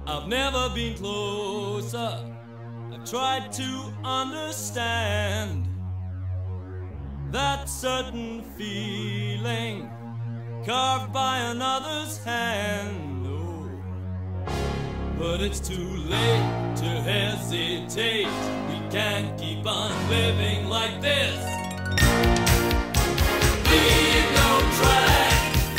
I've never been closer. I've tried to understand that certain feeling carved by another's hand. Oh, but it's too late to hesitate. We can't keep on living like this. Leave no track.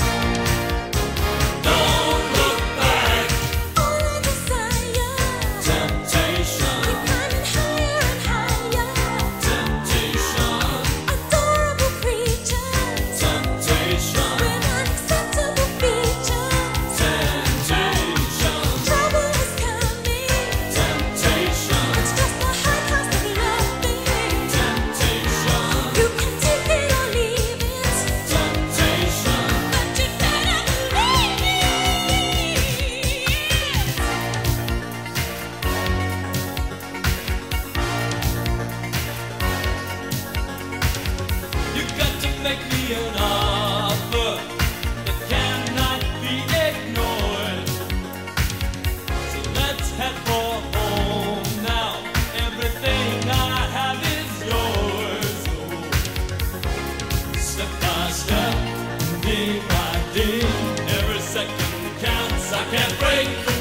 Don't look back. All our desire. Temptation. We're climbing higher and higher. Temptation. Adorable creatures. Temptation. With unacceptable features. Temptation. Trouble is coming. Temptation. It's just the high cost of loving. Temptation. You can take it or leave it. Temptation. But you better believe it. You got to make me an offer that cannot be ignored. So let's head for home now. Everything I have is yours. Oh, step by step, day by day, every second counts. I can't break free.